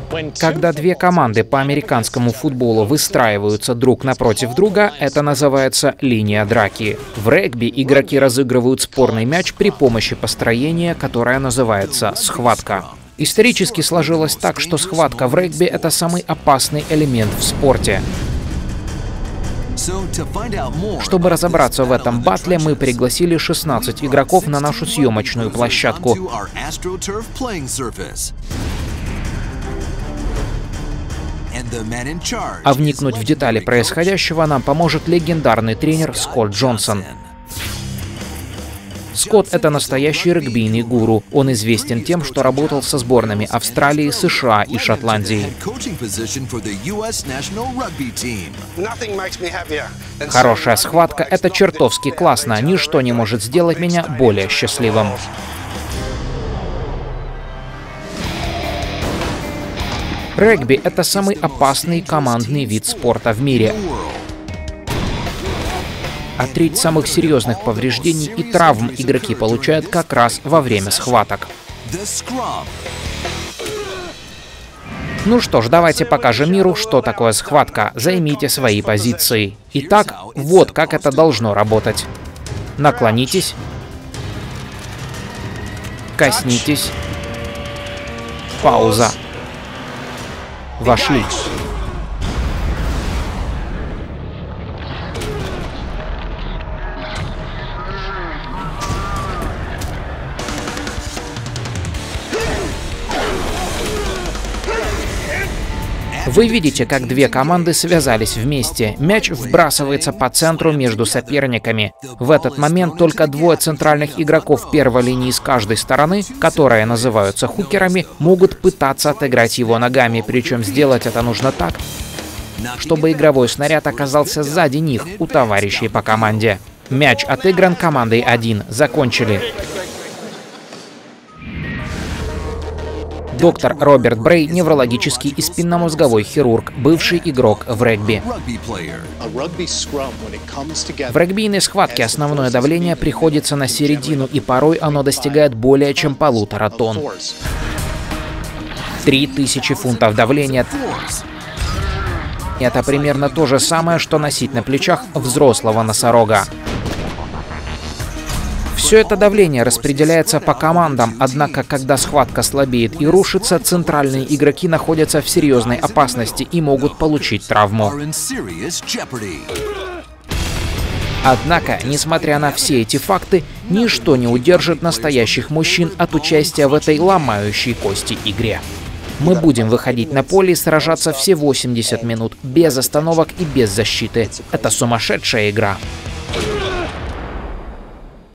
Когда две команды по американскому футболу выстраиваются друг напротив друга, это называется линия драки. В регби игроки разыгрывают спорный мяч при помощи построения, которое называется схватка. Исторически сложилось так, что схватка в регби — это самый опасный элемент в спорте. Чтобы разобраться в этом баттле, мы пригласили 16 игроков на нашу съемочную площадку. А вникнуть в детали происходящего нам поможет легендарный тренер Скотт Джонсон. Скотт — это настоящий регбийный гуру. Он известен тем, что работал со сборными Австралии, США и Шотландии. Хорошая схватка — это чертовски классно. Ничто не может сделать меня более счастливым. Регби — это самый опасный командный вид спорта в мире. А треть самых серьезных повреждений и травм игроки получают как раз во время схваток. Ну что ж, давайте покажем миру, что такое схватка. Займите свои позиции. Итак, вот как это должно работать. Наклонитесь. Коснитесь. Пауза. Вошли. Вы видите, как две команды связались вместе. Мяч вбрасывается по центру между соперниками. В этот момент только двое центральных игроков первой линии с каждой стороны, которые называются хукерами, могут пытаться отыграть его ногами, причем сделать это нужно так, чтобы игровой снаряд оказался сзади них, у товарищей по команде. Мяч отыгран командой 1. Закончили. Доктор Роберт Брей — неврологический и спинномозговой хирург, бывший игрок в регби. В регбийной схватке основное давление приходится на середину, и порой оно достигает более чем 1,5 тонн. 3000 фунтов давления. Это примерно то же самое, что носить на плечах взрослого носорога. Все это давление распределяется по командам, однако, когда схватка слабеет и рушится, центральные игроки находятся в серьезной опасности и могут получить травму. Однако, несмотря на все эти факты, ничто не удержит настоящих мужчин от участия в этой ломающей кости игре. Мы будем выходить на поле и сражаться все 80 минут, без остановок и без защиты. Это сумасшедшая игра.